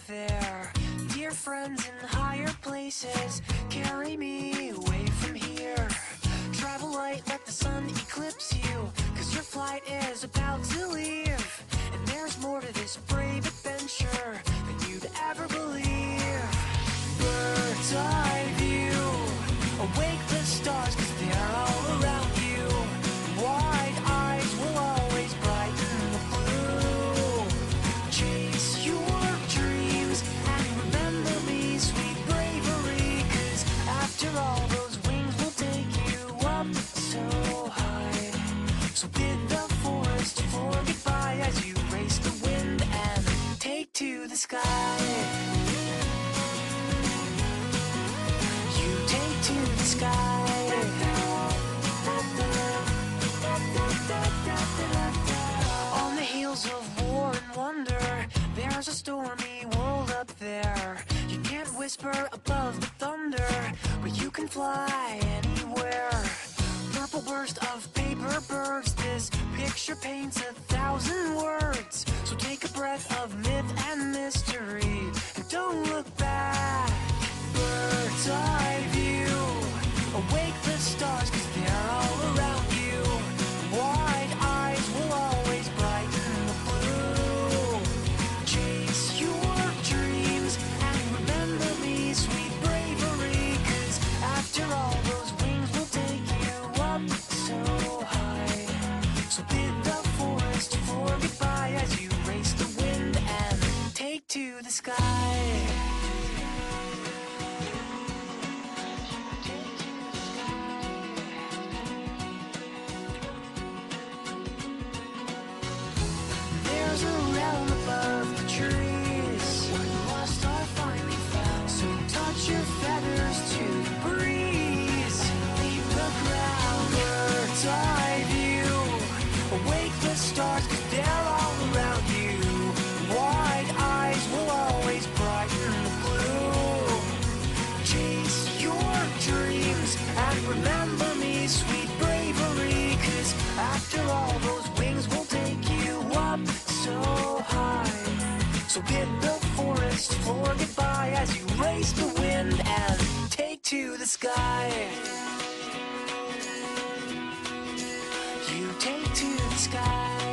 there. Dear friends in higher places, carry me away from here. Travel light, let the sun eclipse you, 'cause your flight is about to leave. And there's more to this brave adventure than you'd ever believe. Bird's eye view, awake the stars, 'cause they're all around you. Wide eyes will always brighten the blue. Chase your dreams and remember me, sweet bravery, 'cause after all, those wings will take you up so high. So bid the forest for goodbye as you race the wind and take to the sky. You take to the sky. On the heels of war and wonder, there's a stormy world up there. You can't whisper above the thunder, but you can fly anywhere. Purple burst of paper birds, this picture paints 1,000 words. So take a breath of myth and mystery and don't look back. Bird's eye view, awake the stars, 'cause they're all around you. Wide eyes will always brighten the blue. Chase your dreams and remember me, sweet bravery, 'cause after all, those wings will take you up so high. So bid the forest for goodbye as you race the wind and take to the sky. There's a realm above the trees, where the lost are finally found. So touch your feathers to the breeze, leave the ground. Bird's eye view, awake the stars, 'cause they're all around you. Wide eyes will always brighten the blue. Chase your dreams and remember me, sweet bravery, 'cause after all, those wings will take you up so high. So bid the forest for goodbye as you race the wind and take to the sky. You take to the sky.